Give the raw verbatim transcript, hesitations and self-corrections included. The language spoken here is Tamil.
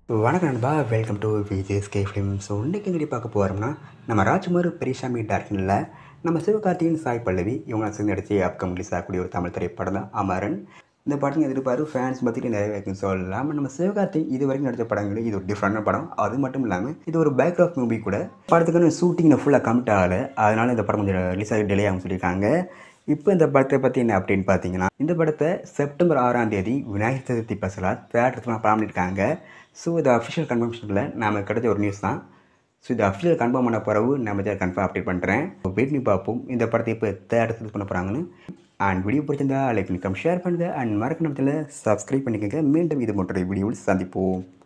வணக்கம் நண்பா, welcome to VJSK film. So இன்றைக்கி எங்கடி பார்க்க போகிறோம்னா, நம்ம ராஜ்குமார் பெரியசாமி டேரக்ஷனில் நம்ம சிவகார்த்திகேயன், சாய் பல்லவி இவங்க சேர்ந்து நடிச்சு அப்கம் ரிலீஸ் ஆகக்கூடிய ஒரு தமிழ் திரைப்படம் தான் அமரன். இந்த படத்துக்கு எதிர்பார்ப்பு ஃபேன்ஸ் பற்றிட்டு நிறைய இருக்குன்னு சொல்லலாம். நம்ம சிவகார்த்திகேயன் இது வரைக்கும் நடித்த படங்கள் இது ஒரு டிஃப்ரெண்டான படம். அது மட்டும் இல்லாமல் இது ஒரு பேக்ராஃப் மூவி கூட. படத்துக்கான ஷூட்டிங் ஃபுல்லாக கமிட் ஆகலை, அதனால் இந்த படம் கொஞ்சம் ரிலீஸ் ஆகி டிலே ஆகும் சொல்லியிருக்காங்க. இப்போ இந்த படத்தை பற்றி என்ன அப்படின்னு பார்த்தீங்கன்னா, இந்த படத்தை செப்டம்பர் ஆறாம் தேதி விநாயகர் சதுர்த்தி ஸ்பெஷலாக தேட்டருக்கு பிளான் பண்ணியிருக்காங்க. ஸோ இது அஃபிஷியல் கன்ஃபர்மேஷனில் நம்ம கிடைச்ச ஒரு நியூஸ் தான். ஸோ இது அஃபிஷியல் கன்ஃபார்ம் பண்ண பிறகு நம்ம இதை கன்ஃபார்ம் அப்டேட் பண்ணுறேன். வெயிட் பண்ணி பார்ப்போம் இந்த படத்தை இப்போ தேட்டருக்கு பண்ண போகிறாங்கன்னு. அண்ட் வீடியோ பிடிச்சிருந்தா லைக் பண்ணி கம் ஷேர் பண்ணுங்கள். அண்ட் மறக்க நேரத்தில் சப்ஸ்கிரைப் பண்ணிக்கோங்க. மீண்டும் இது போன்ற வீடியோவில் சந்திப்போம்.